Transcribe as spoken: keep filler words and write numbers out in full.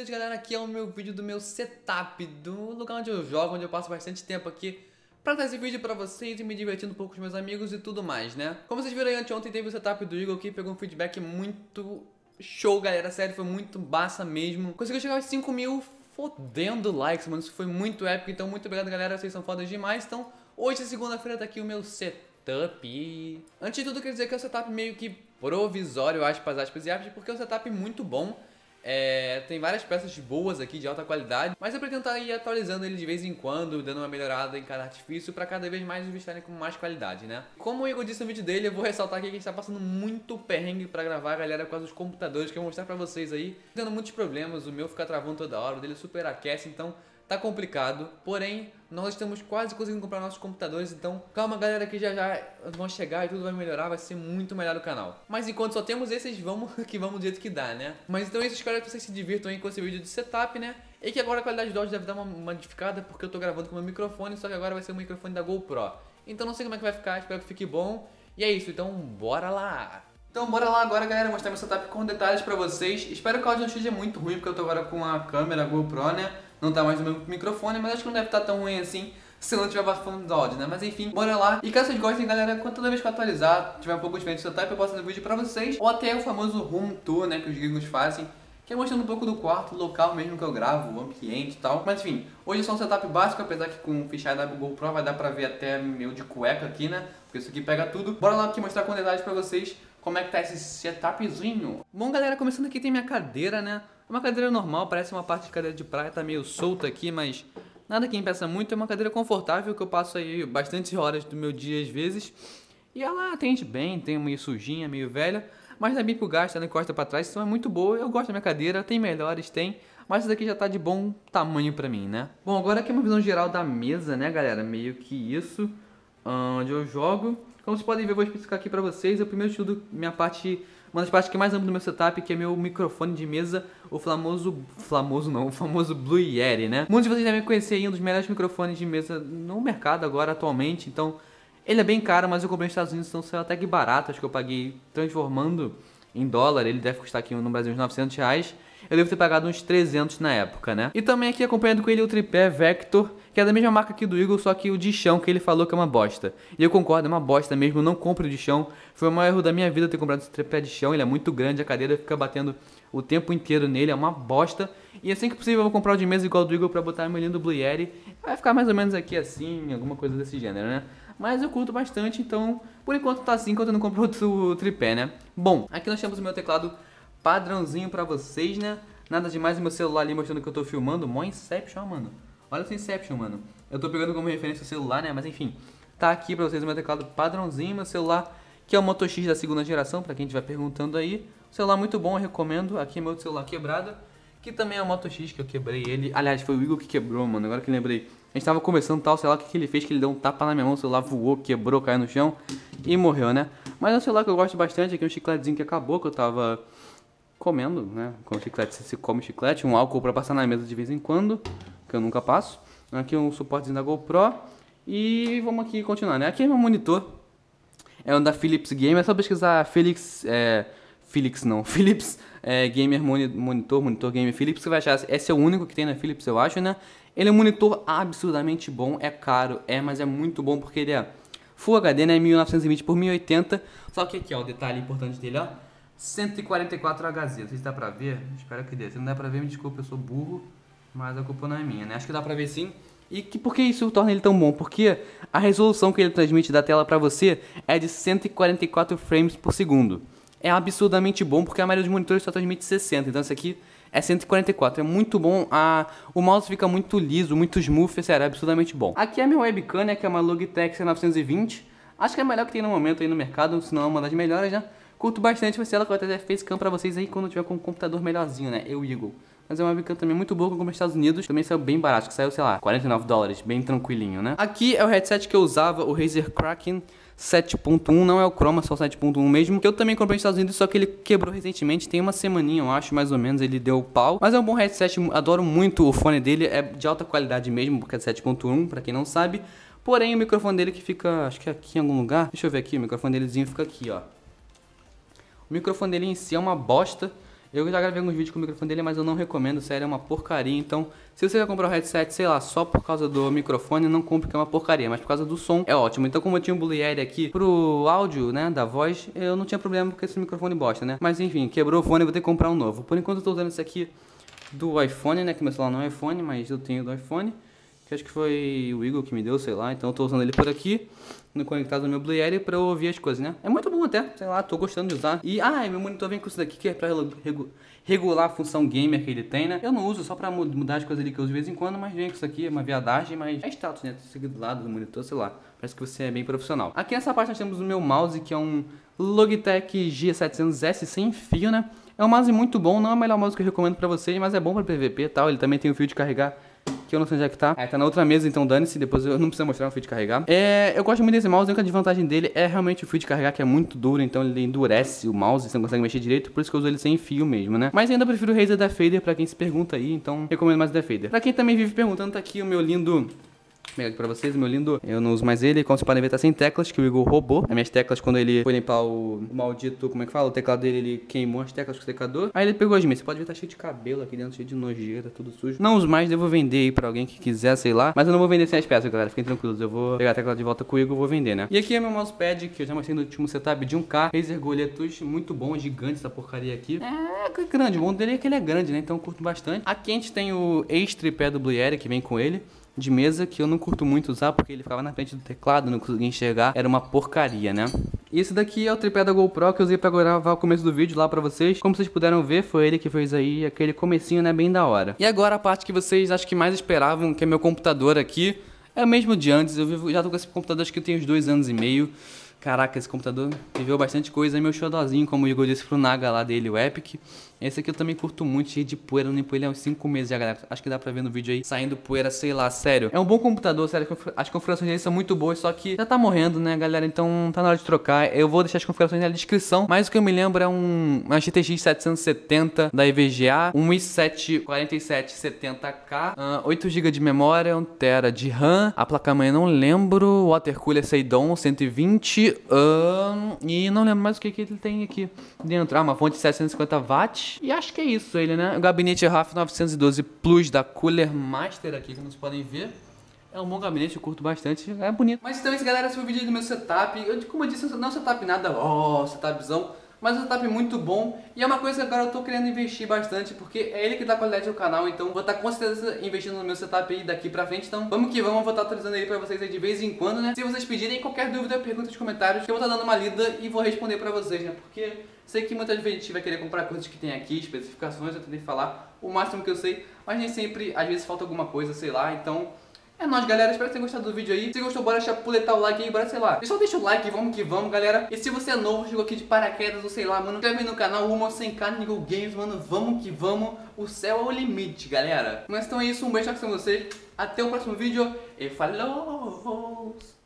bem-vindos, galera, aqui é o meu vídeo do meu setup, do lugar onde eu jogo, onde eu passo bastante tempo aqui pra trazer vídeo pra vocês e me divertindo um pouco com os meus amigos e tudo mais, né? Como vocês viram aí, anteontem teve o setup do Eagle que pegou um feedback muito show, galera, sério, foi muito massa mesmo. Conseguiu chegar aos cinco mil fodendo likes, mano, isso foi muito épico, então muito obrigado, galera, vocês são fodas demais. Então, hoje, segunda-feira, tá aqui o meu setup. Antes de tudo, quer dizer que é um setup meio que provisório, aspas, aspas e aspas, porque é um setup muito bom. É, tem várias peças boas aqui de alta qualidade, mas eu pretendo estar ir atualizando ele de vez em quando, dando uma melhorada em cada artifício para cada vez mais eles estarem com mais qualidade, né? Como o Igor disse no vídeo dele, eu vou ressaltar aqui que a gente tá passando muito perrengue para gravar, galera, por causa dos computadores que eu vou mostrar pra vocês aí. Tendo muitos problemas, o meu fica travando toda hora, o dele superaquece, então tá complicado, porém nós estamos quase conseguindo comprar nossos computadores, então calma, galera, que já já vão chegar e tudo vai melhorar, vai ser muito melhor o canal. Mas enquanto só temos esses, vamos que vamos do jeito que dá, né? Mas então é isso, espero que vocês se divirtam aí com esse vídeo de setup, né? E que agora a qualidade do áudio deve dar uma modificada, porque eu tô gravando com o meu microfone, só que agora vai ser o microfone da GoPro. Então não sei como é que vai ficar, espero que fique bom. E é isso, então bora lá! Então bora lá agora, galera, mostrar meu setup com detalhes pra vocês. Espero que o áudio não esteja muito ruim, porque eu tô agora com a câmera GoPro, né? Não tá mais no meu microfone, mas acho que não deve estar tão ruim assim se não tiver bastante do áudio, né? Mas enfim, bora lá. E caso vocês gostem, galera, quando toda vez que eu atualizar, tiver um pouco diferente do setup, eu posso fazer vídeo pra vocês. Ou até o famoso room tour, né, que os gringos fazem, que é mostrando um pouco do quarto, local mesmo que eu gravo, o ambiente e tal. Mas enfim, hoje é só um setup básico, apesar que com o fichário da GoPro vai dar pra ver até meu de cueca aqui, né? Porque isso aqui pega tudo. Bora lá aqui mostrar com detalhes pra vocês como é que tá esse setupzinho. Bom, galera, começando aqui tem minha cadeira, né? É uma cadeira normal, parece uma parte de cadeira de praia, tá meio solta aqui, mas nada que impeça muito. É uma cadeira confortável que eu passo aí bastante horas do meu dia às vezes. E ela atende bem, tem meio sujinha, meio velha, mas é bem pro gasto, ela encosta pra trás, então é muito boa. Eu gosto da minha cadeira, tem melhores, tem, mas essa daqui já tá de bom tamanho pra mim, né? Bom, agora aqui é uma visão geral da mesa, né, galera? Meio que isso, onde eu jogo. Como vocês podem ver, eu vou especificar aqui pra vocês. Eu primeiro estudo minha parte, uma das partes que mais amo do meu setup, que é meu microfone de mesa, o famoso, famoso não, o famoso Blue Yeti, né? Muitos de vocês devem conhecer aí um dos melhores microfones de mesa no mercado agora, atualmente. Então, ele é bem caro, mas eu comprei nos Estados Unidos, então saiu até que barato. Acho que eu paguei, transformando em dólar, ele deve custar aqui no Brasil uns novecentos reais. Eu devo ter pagado uns trezentos na época, né? E também aqui acompanhando com ele o tripé Vector, que é da mesma marca aqui do Eagle, só que o de chão que ele falou que é uma bosta. E eu concordo, é uma bosta mesmo, não compre o de chão. Foi o maior erro da minha vida ter comprado esse tripé de chão, ele é muito grande, a cadeira fica batendo o tempo inteiro nele, é uma bosta. E assim que possível eu vou comprar o de mesa igual do Eagle pra botar meu lindo Blue Yeti. Vai ficar mais ou menos aqui assim, alguma coisa desse gênero, né? Mas eu curto bastante, então por enquanto tá assim, enquanto eu não compro outro tripé, né? Bom, aqui nós temos o meu teclado padrãozinho pra vocês, né? Nada demais, o meu celular ali mostrando que eu tô filmando. Mó Inception, mano. Olha esse Inception, mano. Eu tô pegando como referência o celular, né? Mas enfim, tá aqui pra vocês o meu teclado padrãozinho. Meu celular, que é o Moto X da segunda geração, pra quem estiver perguntando aí. Celular muito bom, eu recomendo. Aqui é meu celular quebrado, que também é o Moto X, que eu quebrei ele. Aliás, foi o Eagle que quebrou, mano. Agora que eu lembrei. A gente tava conversando tal, sei lá o que, que ele fez, que ele deu um tapa na minha mão, o celular voou, quebrou, caiu no chão e morreu, né? Mas é um celular que eu gosto bastante. Aqui um chicletezinho que acabou, que eu tava comendo, né? Com chiclete, você come chiclete, um álcool pra passar na mesa de vez em quando, que eu nunca passo. Aqui um suportezinho da GoPro. E vamos aqui continuar, né? Aqui é meu monitor. É um da Philips Gamer. É só pesquisar Felix... É, Felix não. Philips é, Gamer Monitor. Monitor Gamer Philips. Você vai achar. Esse é o único que tem na Philips, eu acho, né? Ele é um monitor absurdamente bom. É caro, é, mas é muito bom porque ele é Full H D, né? mil novecentos e vinte por mil e oitenta. Só que aqui, ó, o detalhe importante dele, ó. cento e quarenta e quatro Hz, não sei se dá pra ver, espero que dê. Se não dá pra ver, me desculpa, eu sou burro, mas a culpa não é minha, né? Acho que dá pra ver sim. E que, por que isso torna ele tão bom? Porque a resolução que ele transmite da tela pra você é de cento e quarenta e quatro frames por segundo. É absurdamente bom, porque a maioria dos monitores só transmite sessenta, então esse aqui é cento e quarenta e quatro, é muito bom. A, o mouse fica muito liso, muito smooth, é sério, é absurdamente bom. Aqui é a minha webcam, né, que é uma Logitech C novecentos e vinte. Acho que é a melhor que tem no momento aí no mercado, se não é uma das melhores, né? Curto bastante, vai ser ela que eu até fiz cam pra vocês aí quando eu tiver com um computador melhorzinho, né? Eu, Eagle. Mas é uma webcam também muito boa que eu comprei nos Estados Unidos. Também saiu bem barato, que saiu, sei lá, quarenta e nove dólares, bem tranquilinho, né? Aqui é o headset que eu usava, o Razer Kraken sete ponto um, não é o Chroma, só o sete ponto um mesmo, que eu também comprei nos Estados Unidos, só que ele quebrou recentemente, tem uma semaninha, eu acho, mais ou menos, ele deu pau. Mas é um bom headset, adoro muito o fone dele, é de alta qualidade mesmo, porque é sete ponto um, pra quem não sabe. Porém, o microfone dele que fica, acho que é aqui em algum lugar, deixa eu ver aqui, o microfone delezinho fica aqui, ó. O microfone dele em si é uma bosta. Eu já gravei alguns vídeos com o microfone dele, mas eu não recomendo, sério, é uma porcaria. Então, se você vai comprar um headset, sei lá, só por causa do microfone, não compre, que é uma porcaria. Mas por causa do som, é ótimo. Então, como eu tinha um Blue Yeti aqui pro áudio, né, da voz, eu não tinha problema com esse microfone bosta, né? Mas enfim, quebrou o fone, eu vou ter que comprar um novo. Por enquanto eu tô usando esse aqui do iPhone, né, que meu celular não é iPhone, mas eu tenho do iPhone. Que acho que foi o Eagle que me deu, sei lá. Então eu tô usando ele por aqui, no conectado no meu Blue Yeti, pra eu ouvir as coisas, né? É muito bom até, sei lá, tô gostando de usar. E, ah, meu monitor vem com isso daqui, que é pra regu regular a função gamer que ele tem, né? Eu não uso só pra mudar as coisas ali que eu uso de vez em quando, mas vem com isso aqui, é uma viadagem, mas é status, né? Isso aqui do lado do monitor, sei lá. Parece que você é bem profissional. Aqui nessa parte nós temos o meu mouse, que é um Logitech G setecentos S sem fio, né? É um mouse muito bom, não é o melhor mouse que eu recomendo pra vocês, mas é bom pra P V P e tal. Ele também tem o fio de carregar, que eu não sei onde é que tá. É, tá na outra mesa, então dane-se, depois eu não preciso mostrar o fio de carregar. É, eu gosto muito desse mouse, a única desvantagem dele é realmente o fio de carregar, que é muito duro, então ele endurece o mouse, você não consegue mexer direito, por isso que eu uso ele sem fio mesmo, né? Mas ainda prefiro o Razer da Fader, pra quem se pergunta aí, então recomendo mais o da Fader. Pra quem também vive perguntando, tá aqui o meu lindo... Vou pegar aqui pra vocês, o meu lindo. Eu não uso mais ele, como vocês podem ver, tá sem teclas, que o Eagle roubou. As minhas teclas, quando ele foi limpar o, o maldito, como é que fala? O teclado dele, ele queimou as teclas com o secador. Aí ele pegou as minhas. Você pode ver, tá cheio de cabelo aqui dentro, cheio de nojeira, tudo sujo. Não uso mais, devo vender aí pra alguém que quiser, sei lá. Mas eu não vou vender sem as peças, galera. Fiquem tranquilos, eu vou pegar a tecla de volta com o Eagle e vou vender, né? E aqui é meu mousepad, que eu já mostrei no último setup de um K. Razer Goletus, muito bom, gigante essa porcaria aqui. É grande, o bom dele é que ele é grande, né? Então eu curto bastante. Aqui a gente tem o ex-tripé do Blue Yeti, que vem com ele, de mesa, que eu não curto muito usar porque ele ficava na frente do teclado, não conseguia enxergar, era uma porcaria, né? E esse daqui é o tripé da GoPro que eu usei pra gravar o começo do vídeo lá pra vocês. Como vocês puderam ver, foi ele que fez aí aquele comecinho, né, bem da hora. E agora a parte que vocês acho que mais esperavam, que é meu computador aqui, é o mesmo de antes. Eu vivo, já tô com esse computador acho que tem uns dois anos e meio. Caraca, esse computador viveu bastante coisa. É meu xodózinho, como o Igor disse pro Naga lá dele, o Epic. Esse aqui eu também curto muito, cheio de poeira. Eu limpo ele há uns cinco meses já, galera. Acho que dá pra ver no vídeo aí, saindo poeira, sei lá, sério. É um bom computador, sério. As configurações dele são muito boas, só que já tá morrendo, né, galera? Então tá na hora de trocar. Eu vou deixar as configurações na descrição. Mas o que eu me lembro é um uma G T X setecentos e setenta da E V G A, um i sete quarenta e sete setenta K, uh, oito gigas de memória, um tera de RAM. A placa-mãe eu não lembro. Water Cooler Seidon cento e vinte. Uh, E não lembro mais o que, que ele tem aqui dentro. Ah, uma fonte de setecentos e cinquenta watts. E acho que é isso ele, né? O gabinete R A F novecentos e doze Plus da Cooler Master aqui, como vocês podem ver. É um bom gabinete, eu curto bastante, é bonito. Mas então é isso, galera, esse foi o vídeo do meu setup. Eu, como eu disse, não é um setup nada, ó, oh, setupzão, mas um setup muito bom. E é uma coisa que agora eu tô querendo investir bastante, porque é ele que dá qualidade ao canal. Então vou estar com certeza investindo no meu setup aí daqui pra frente. Então vamos que vamos, eu vou estar atualizando ele pra vocês aí de vez em quando, né? Se vocês pedirem qualquer dúvida, pergunta nos comentários, que eu vou estar dando uma lida e vou responder pra vocês, né? Porque sei que muita gente vai querer comprar coisas que tem aqui, especificações, eu tentei falar o máximo que eu sei, mas nem sempre, às vezes falta alguma coisa, sei lá, então... É nóis, galera, espero que tenham gostado do vídeo aí. Se gostou, bora chapuletar o like aí, bora, sei lá. Pessoal, deixa o like, vamos que vamos, galera. E se você é novo, chegou aqui de paraquedas ou sei lá, mano, inscreve aí no canal, rumo aos cem K Niggle Games, mano, vamos que vamos. O céu é o limite, galera. Mas então é isso, um beijo pra vocês. Até o próximo vídeo e falou!